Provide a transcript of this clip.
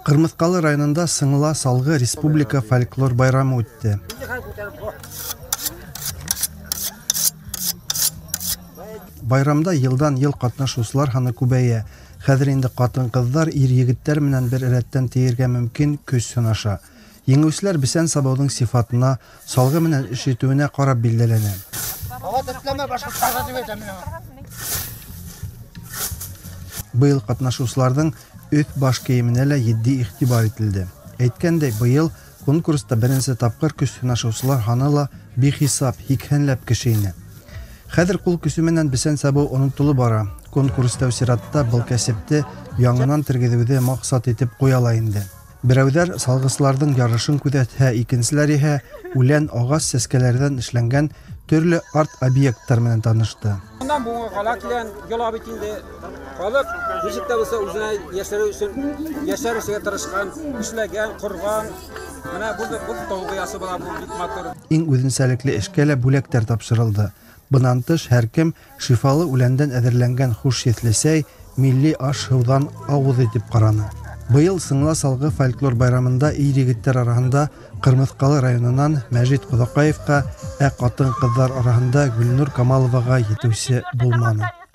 Кырмыскалы районында Сыңла Салгы Республика фольклор байрамы үтте. Байрамда йылдан-йыл катнашучылар ханы күбәя. Хәзер инде катын-кызлар ир-егеттәр менән бер рәттән тиергә мөмкин көч сынаша. Еңүчеләр бесән сабаудың сифатына, салгы менән эш итүенә карап билгеләнә. Быел катнашучыларның өт баш киеменә лә җитди игътибар ителде. Әйткәндәй, быел конкурста беренче тапкыр көч сынашучылар ханы ла бихисап, икәнләп кеше ине. Хәзер кул көче менән бесән сабау онытылы бара. Конкурста үсиратта был кәсепте яңынан тергезүдә максат итеп куяла инде. Берәүләр салгысларның ярышын күзәтә, икенчеләр иһә үлән агач сәскәләрдән эшләнгән төрле арт объекттар менән танышты. Bundan bu kala kilen yol abitinde kalıp nişikte olsa uzuna yaşarışıya tırışkan, işlegen, kurgan, bu toğuyası bana bu bitmaktur. Иң үзенчәлекле эшкә лә бүләктәр тапшырылды. Бунан тыш һәркем шифалы үләндән әзерләнгән хуш есле сәй, милли аш һыудан авыз итеп караны. Быел Сыңла Салгы фольклор байрамында ир-егеттәр арасында Кырмыскалы районыннан Мәҗит Кудакаевка, катын-кызлар арасында Гөлнур Камаловага җитүче булманы.